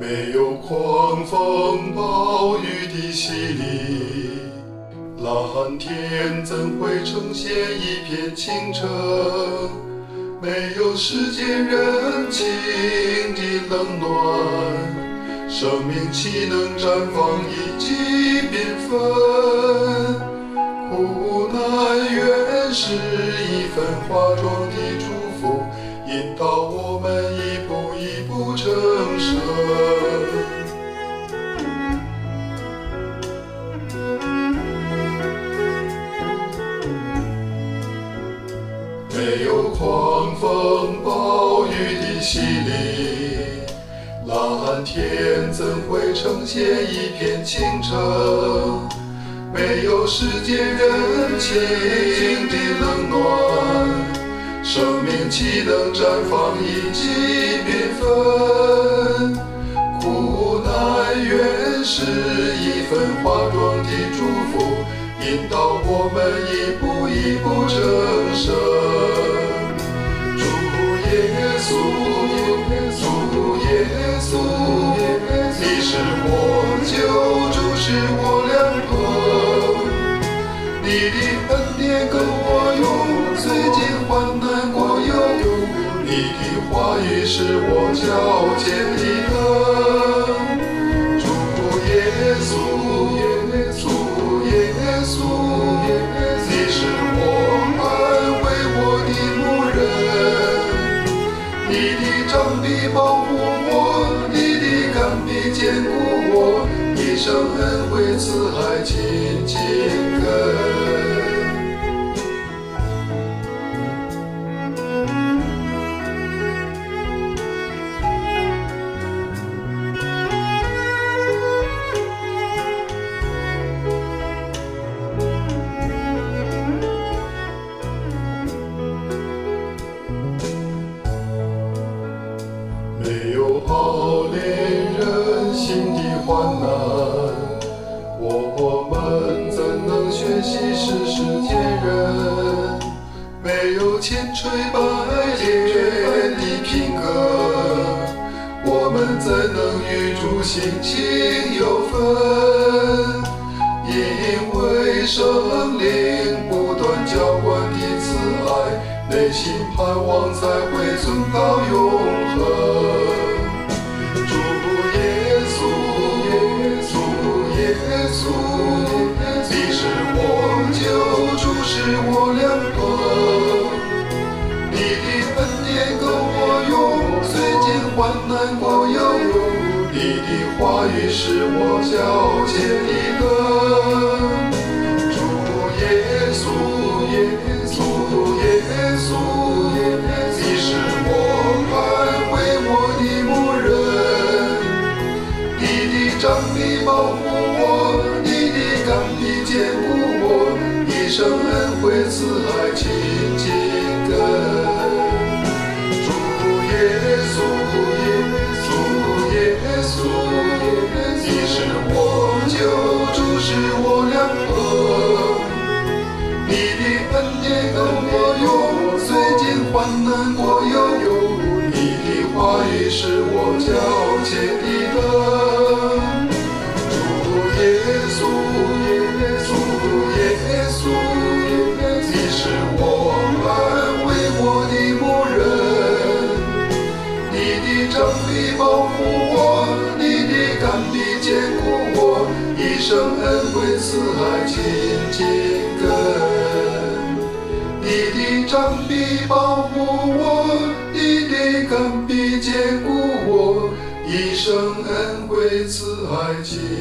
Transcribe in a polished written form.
没有狂风暴雨的洗礼，蓝天怎会呈现一片清澈？没有世间人情的冷暖，生命岂能绽放一季缤纷？苦难原是一份化妆的祝福，引导我们一步一步成圣。没有狂风暴雨的洗礼，蓝天怎会呈现一片清澈？没有世间人情的冷暖，生命岂能绽放一季缤纷？苦难原是一份化妆的祝福，引导我们一步一步成圣。主耶稣，主耶稣，你是我救主，是我良朋。你的恩典够我用，虽经患难过忧。你的话语是我脚前的灯。主耶稣，主耶稣，你是我安慰我的牧人。你的杖臂保护我，你的竿臂坚固我，一生恩惠慈爱紧紧跟。没有熬炼人心的患难，我们怎能学习是世间人？没有千锤百炼的品格，我们怎能与主心情有分？因为圣灵不断浇灌的慈爱，内心盼望才会存到永恒。主耶稣，主耶稣，你是我救主，是我良朋。你的恩典够我用，虽经患难过忧。你的话语是我脚前的灯。主耶稣，主耶稣，你是我安慰我的牧人。你的杖臂保护我，你的竿臂坚固我，一生恩惠慈爱紧紧跟。主耶稣，主耶稣，你是我救主，是我良朋。你的恩典够我用，虽经患难过忧。你的话语是我脚前的灯。主耶稣，主耶稣，你是我安慰我的牧人。你的杖臂保护我，你的竿臂坚固我，一生恩惠慈爱紧紧跟。你的杖臂保护我，你的竿臂坚固我，一生恩惠慈爱紧